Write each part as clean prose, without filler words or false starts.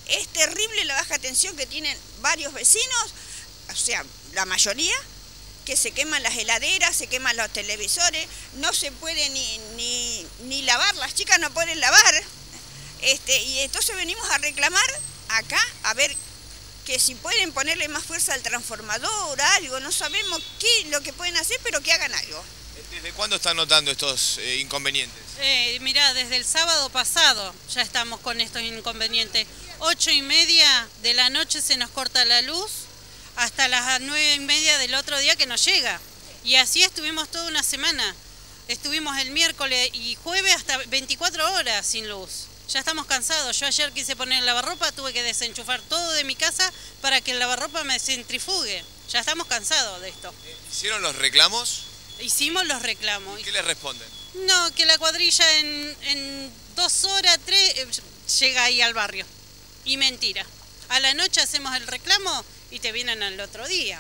Es terrible la baja tensión que tienen varios vecinos, o sea, la mayoría, que se queman las heladeras, se queman los televisores, no se puede ni lavar, las chicas no pueden lavar. Y entonces venimos a reclamar acá, a ver que si pueden ponerle más fuerza al transformador, algo, no sabemos qué es lo que pueden hacer, pero que hagan algo. ¿Desde cuándo están notando estos inconvenientes? Mirá, desde el sábado pasado ya estamos con estos inconvenientes. 8:30 de la noche se nos corta la luz, hasta las 9:30 del otro día que nos llega. Y así estuvimos toda una semana. Estuvimos el miércoles y jueves hasta 24 horas sin luz. Ya estamos cansados. Yo ayer quise poner el lavarropa, tuve que desenchufar todo de mi casa para que el lavarropa me centrifugue. Ya estamos cansados de esto. ¿Hicieron los reclamos? Hicimos los reclamos. ¿Qué les responden? No, que la cuadrilla en 2 horas, 3, llega ahí al barrio. Y mentira. A la noche hacemos el reclamo y te vienen al otro día.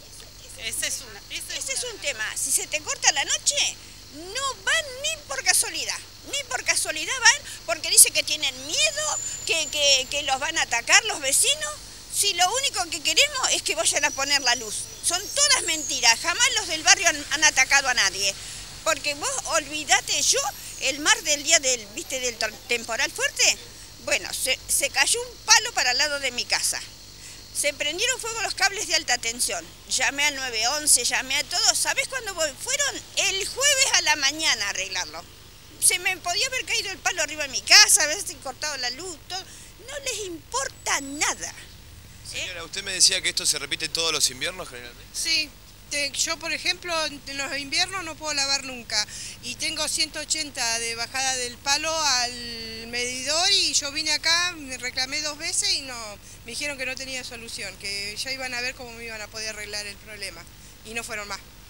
Ese es un tema. Si se te corta la noche, no van ni por casualidad. Ni por casualidad van porque dicen que tienen miedo, que los van a atacar los vecinos. Si lo único que queremos es que vayan a poner la luz. Son todas mentiras. Jamás los del barrio han atacado a nadie. Porque vos olvidate, yo, el mar del día del temporal fuerte, bueno, se cayó un palo para el lado de mi casa. Se prendieron fuego los cables de alta tensión. Llamé al 911, llamé a todos. ¿Sabés cuándo fueron? El jueves a la mañana a arreglarlo. Se me podía haber caído el palo arriba de mi casa, haberse cortado la luz, todo. No les importa nada. Señora, usted me decía que esto se repite todos los inviernos generalmente. Sí. Yo, por ejemplo, en los inviernos no puedo lavar nunca y tengo 180 de bajada del palo al medidor y yo vine acá, me reclamé 2 veces y me dijeron que no tenía solución, que ya iban a ver cómo me iban a poder arreglar el problema y no fueron más.